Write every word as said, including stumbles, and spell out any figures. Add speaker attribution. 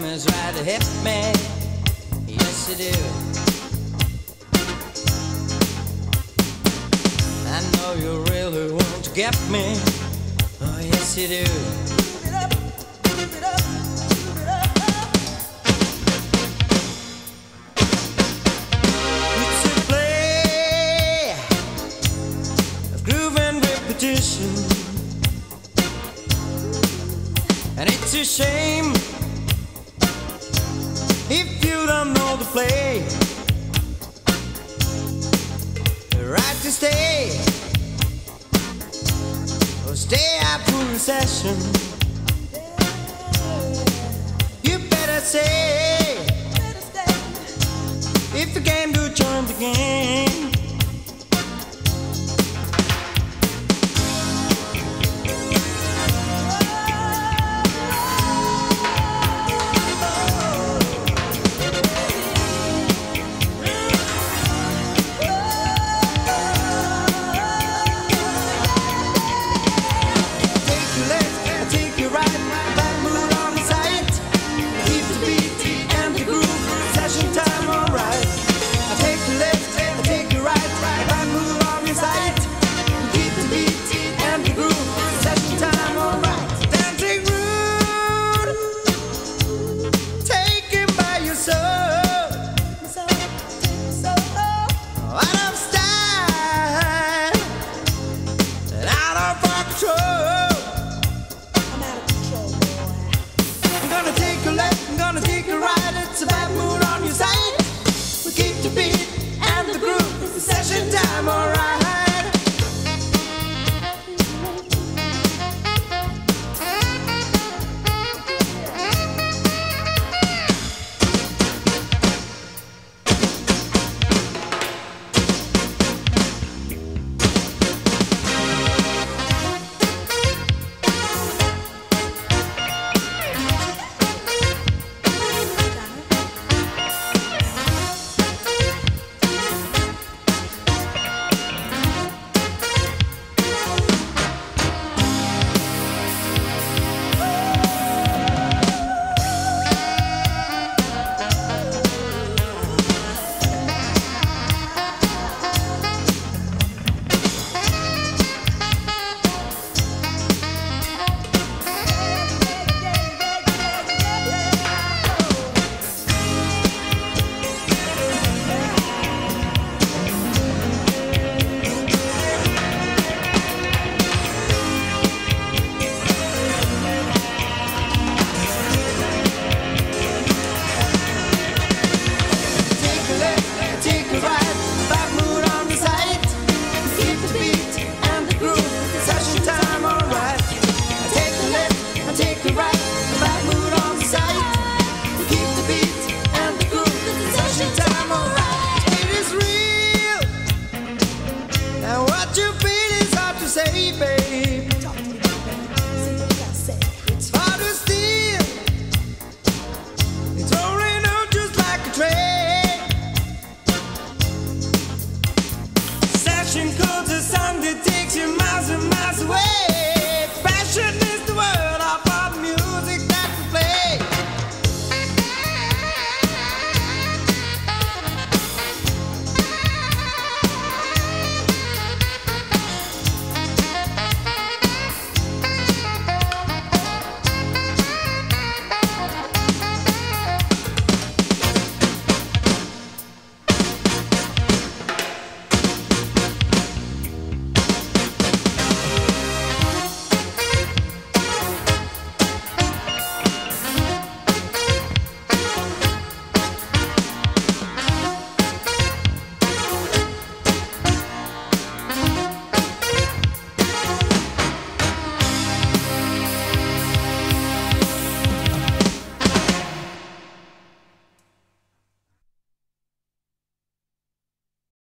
Speaker 1: time is right to hit me. Yes, you do. I know you really want to get me. Oh, yes, you do. Move it up, move it up, move it up, up. It's a play of groove and repetition, and it's a shame if you don't know the play. The right to stay or stay out for recession. You better say if you can do join the game. Session time, alright.